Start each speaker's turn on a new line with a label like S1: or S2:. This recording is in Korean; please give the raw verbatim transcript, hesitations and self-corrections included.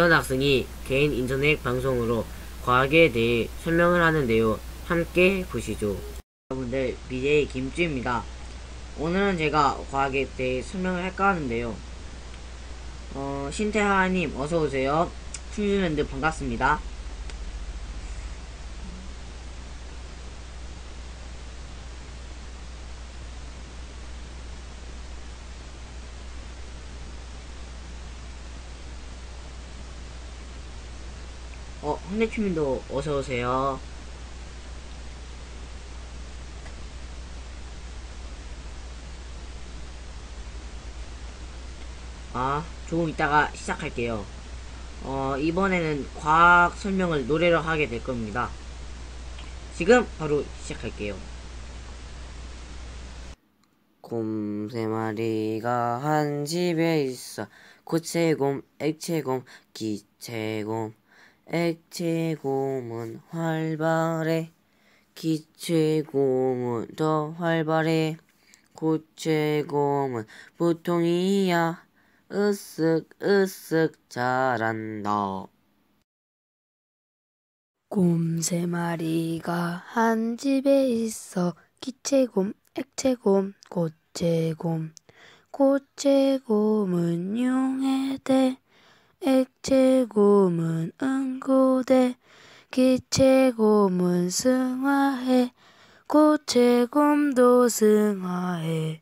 S1: 어떤 학생이 개인 인터넷 방송으로 과학에 대해 설명을 하는데요. 함께 보시죠. 여러분들, 비제이 김주입니다. 오늘은 제가 과학에 대해 설명을 할까 하는데요. 어, 신태하님 어서오세요. 춘유랜드 반갑습니다. 어, 황대춘님도 어서오세요. 아, 조금 이따가 시작할게요. 어, 이번에는 과학 설명을 노래로 하게 될 겁니다. 지금 바로 시작할게요. 곰 세 마리가 한 집에 있어. 고체곰, 액체곰, 기체곰. 액체곰은 활발해. 기체곰은 더 활발해. 고체곰은 보통이야. 으쓱 으쓱 잘한다.
S2: 곰 세 마리가 한 집에 있어. 기체곰, 액체곰, 고체곰. 고체곰은 융해대. 액체곰은 응고대. 기체곰은 승화해. 고체곰도 승화해.